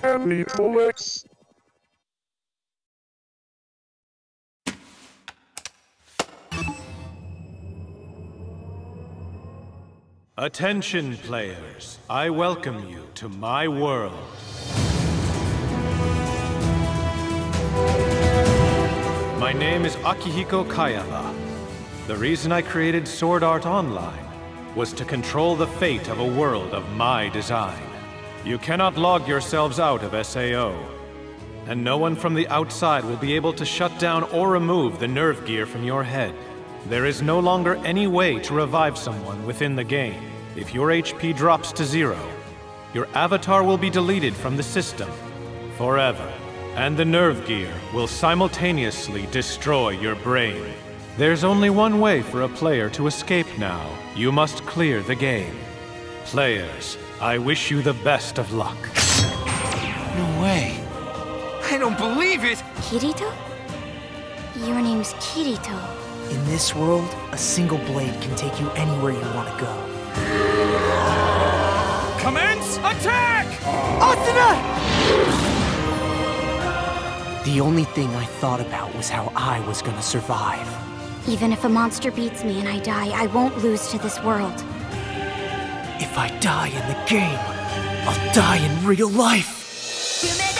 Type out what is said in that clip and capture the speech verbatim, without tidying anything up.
Aniplex. Attention, players. I welcome you to my world. My name is Akihiko Kayaba. The reason I created Sword Art Online was to control the fate of a world of my design. You cannot log yourselves out of S A O, and no one from the outside will be able to shut down or remove the nerve gear from your head. There is no longer any way to revive someone within the game. If your H P drops to zero, your avatar will be deleted from the system forever, and the nerve gear will simultaneously destroy your brain. There's only one way for a player to escape now. You must clear the game. Players, I wish you the best of luck. No way. I don't believe it! Kirito? Your name's Kirito. In this world, a single blade can take you anywhere you want to go. Commence attack! Asuna! The only thing I thought about was how I was gonna survive. Even if a monster beats me and I die, I won't lose to this world. If I die in the game, I'll die in real life!